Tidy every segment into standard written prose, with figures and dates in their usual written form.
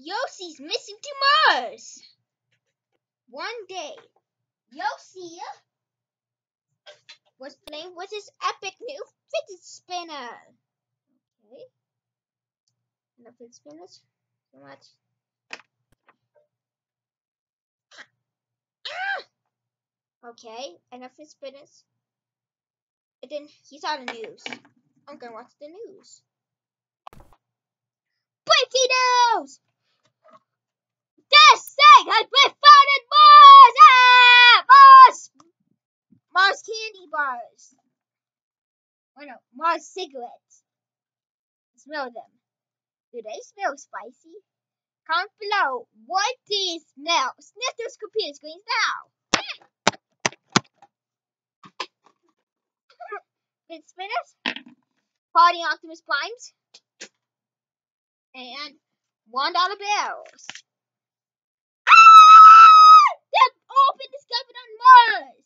Yossi's missing to Mars. One day, Yossi was playing with his epic new fidget spinner. Okay. Enough fidget spinners. So much. Okay, enough fidget spinners. And then he saw the news. I'm gonna watch the news. Breaking news! This thing has been found in Mars! Ah! Mars! Mars candy bars. Oh no, Mars cigarettes. Smell them. Do they smell spicy? Comment below. What do you smell? Sniff those computer screens now. Fidget spinners, party Optimus Primes, and $1 bills. They've all been discovered on Mars.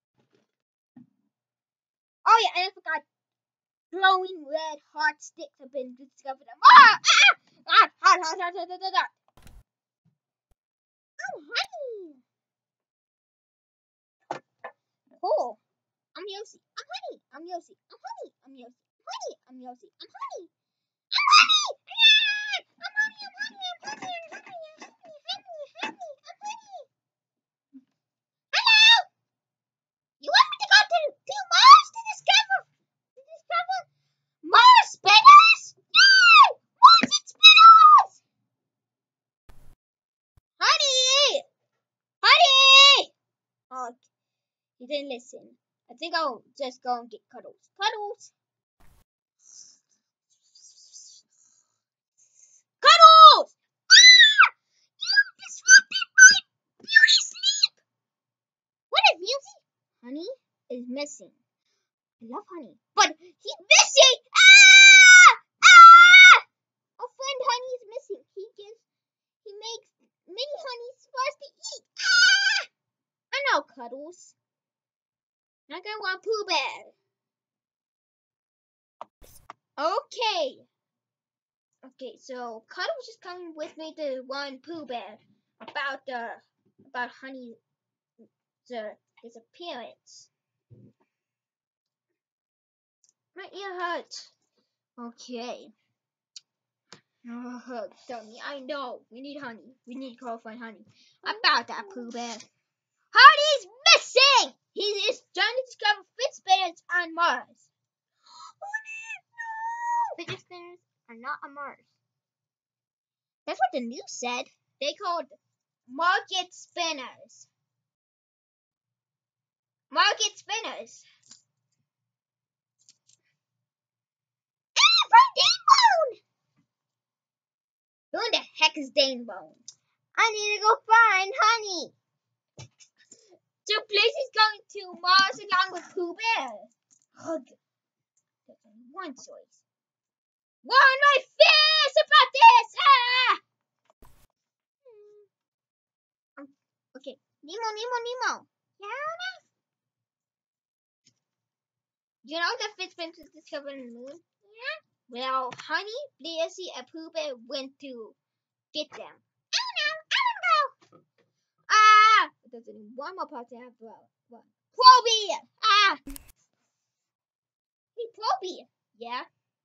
Oh yeah, and I forgot. Glowing red heart sticks have been discovered on Mars. Hot. Oh, honey. Cool. I'm Yossi. I'm honey. I'm Yossi. I'm honey. I'm Yossi. I'm honey. I'm Yossi. I'm honey. I'm honey. I'm honey. I'm honey. I'm honey. I'm honey. I'm honey. I'm honey. Hello. You want me to go to Mars to discover Mars spinners? Yay! Mars spinners! Honey. Honey. Oh, he didn't listen. I think I'll just go and get Cuddles. Cuddles! Cuddles! Ah! You disrupted my beauty sleep! What is music? Honey is missing. I love Honey. But he's missing! Ah! Ah! Our friend Honey is missing. He makes mini honeys for us to eat. Ah! I know, Cuddles. Not gonna want Pooh Bear. Okay, so Cuddles just coming with me to one Pooh Bear about Honey's disappearance. My ear hurts. Okay. Oh, dummy, I know. We need Honey. We need to go find Honey. About that Pooh Bear. Honey's missing! He is trying to discover fidget spinners on Mars. Honey, no! Fidget spinners are not on Mars. That's what the news said. They called market spinners. Market spinners. Danebone! Who the heck is Danebone? I need to go find Honey. So Blaze is going to Mars along with Pooh Bear. Ugh. There's only one choice. Warn my fears about this! Ah! Okay. Nemo. Yeah. You know that Fitzpence was discovered on the moon? Yeah. Well, Honey, Blaze, and Pooh Bear went to get them. I don't know. Ah! There's only one more part to have. One. Proby! Ah! Hey, Proby! Yeah?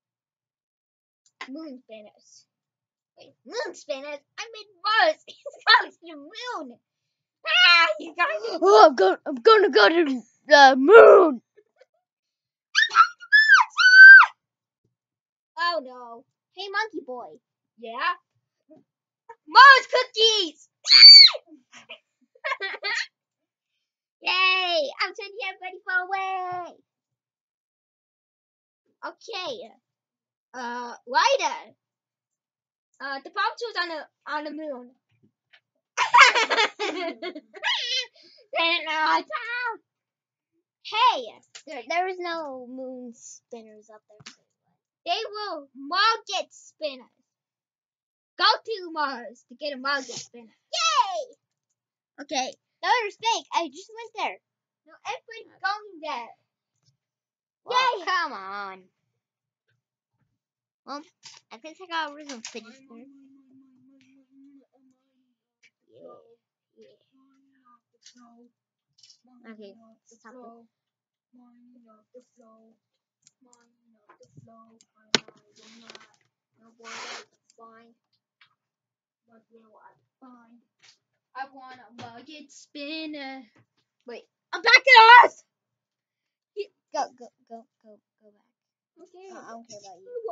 Moon spinners. Wait, moon spinners? I'm in Mars! He's going to the moon! Ah! He's going to... Oh, I'm gonna go to the moon! Oh no. Hey, Monkey Boy. Yeah? Mars cookies! Yay! I'm sending everybody far away! Okay. Ryder. The bomb was on the moon. Hey, There is no moon spinners up there. they were market spinners. Go to Mars to get a market spinner. Yay! Okay. No, it's fake. I just went there. No, everybody's going there. Well, Yay! come on. Well, I guess I got rid of fidget spinner. Okay, stop it. I want a bucket spinner. Wait, I'm back to Earth! Go back. Okay. I don't care about you.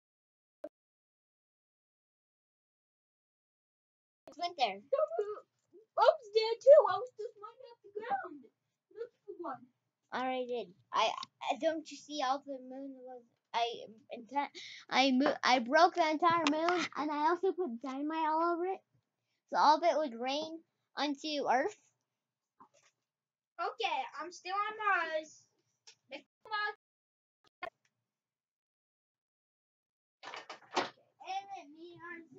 Went there. I was there too. I was just mining up the ground. Look for one. I already did. I don't you see all the moon was I broke the entire moon and I also put dynamite all over it. So all of it would rain onto Earth. Okay, I'm still on Mars. And me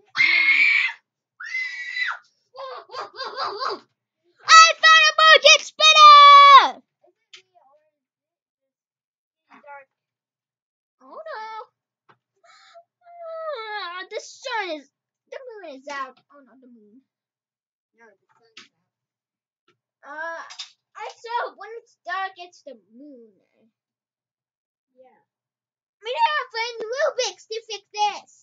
I found a bucket spinner! Oh no. The sun is. The moon is out. Oh no, the moon. No, the sun's out. I saw when it's dark, it's the moon. Yeah. We don't have friends Rubik's to fix this.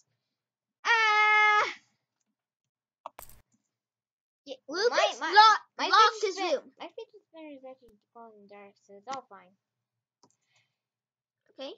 Yeah, Rubik's my locked his room. My fidget spinner is actually glowing dark, so it's all fine. Okay.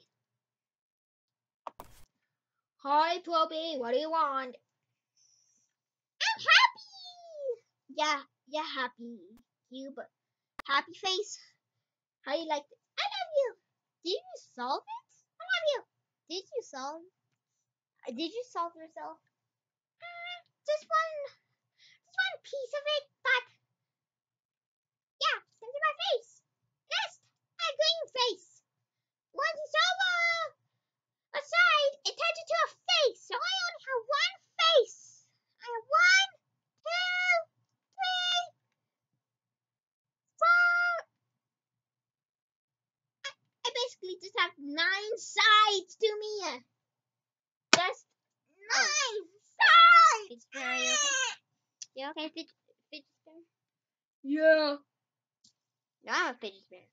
Hi, Toby. What do you want? I'm happy. Yeah, happy. You, but happy face. How you like it? I love you. Did you solve it? I love you. Did you solve? Did you solve yourself? Just one piece of it, but yeah, into my face. Yes, a green face. Once it's over a side, it turns into a face. So I only have one face. I have 1, 2, 3, 4. I basically just have 9 sides to me. Just 9 sides. Are you okay? You okay, fidget spinner? Yeah. No, I'm a fidget spinner.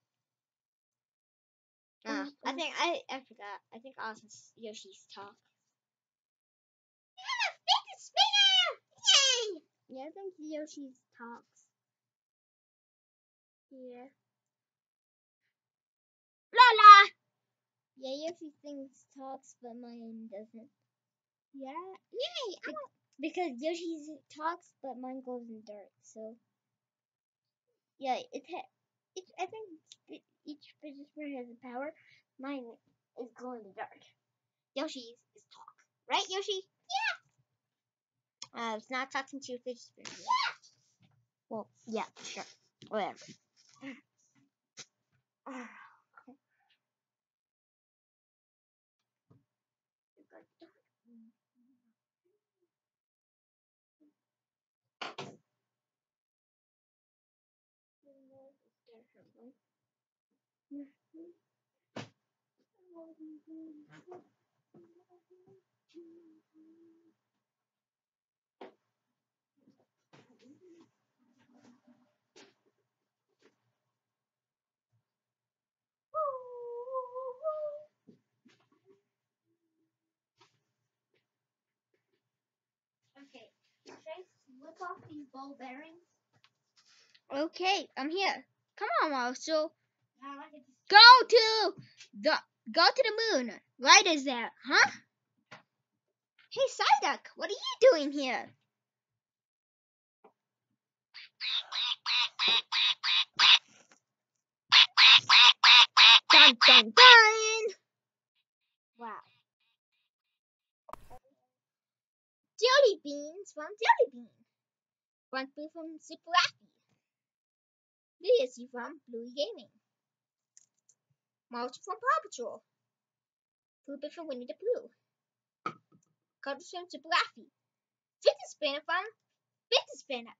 I forgot. I think also Yoshi's talk. I'm a fidget spinner. Yay. Yeah, I think Yoshi's talks. Yeah. Lola. Yeah, Yoshi thinks talks, but mine doesn't. Yeah. Yay. Because Yoshi's talks, but mine glows in the dark. So yeah, I think each fidget spinner has a power. Mine is glow in the dark. Yoshi's is talk, right, Yoshi? Yeah. It's not talking to your fidget spinner. Yeah. Well, yeah, sure, whatever. Okay. Should I slip off these ball bearings? Okay, I'm here. Come on, Marshall. Go to the moon. Right is there, huh? Hey, Psyduck, what are you doing here? Dun dun dun. Wow. Jelly beans from Jelly Bean. Front Blue from Super Happy. Legacy from Bluey Gaming. Mulch from Paw Patrol. Poopy from Winnie the Pooh. Cuddles from Super Happy. Fidget Spinner from Fidget Spinner.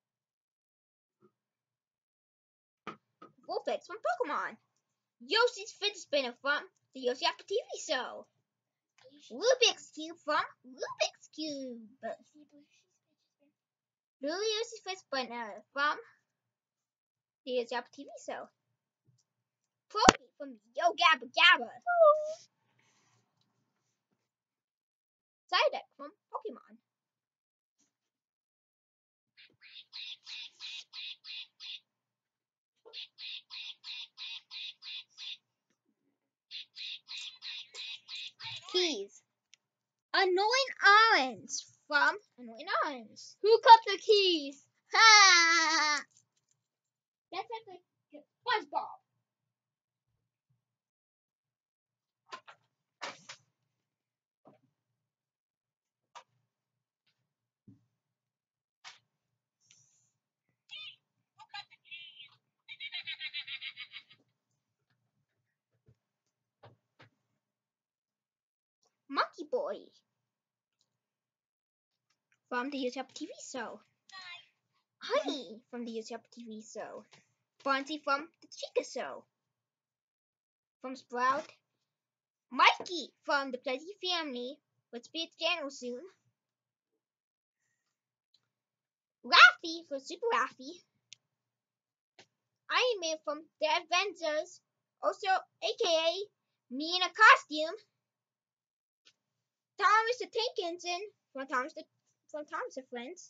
Vulpix from Pokemon. Yoshi's Fidget Spinner from the Yoshi Apple TV show. Rubik's Cube from Rubik's Cube. Julius Fistbun from the Jap TV show. Floki from Yo Gabba Gabba. Psyduck from Pokemon. Keys. Annoying Orange from Annoying Orange. Who cut the keys? Ha! That's like SpongeBob. Monkey Boy from the YouTube TV show. Honey from the YouTube TV show. Fonzie from the Chica Show. From Sprout. Mikey from the Pledgy Family, which be its channel soon. Raffy from Super Raffy. Iron Man from The Avengers, also aka me in a costume. Thomas the Tank Engine from Thomas the Friends.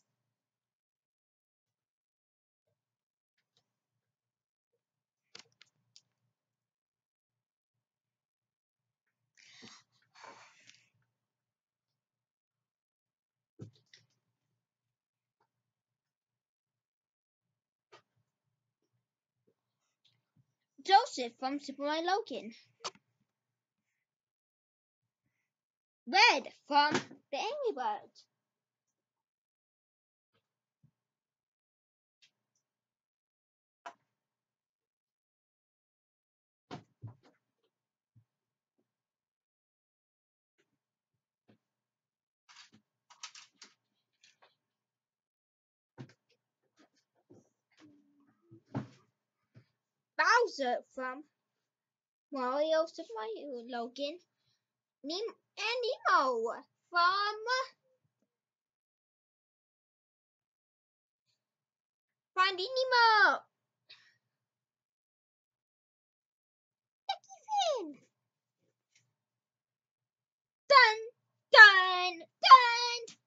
Joseph from Superman Logan. Red from the Angry Birds. Bowser from Mario Super Mario Logan. Nemo from Finding Nemo. Finn. Dun, dun, dun.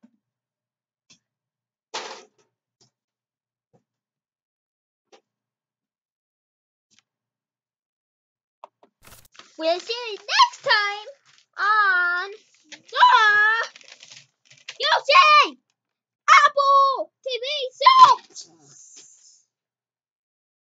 We'll see you next time.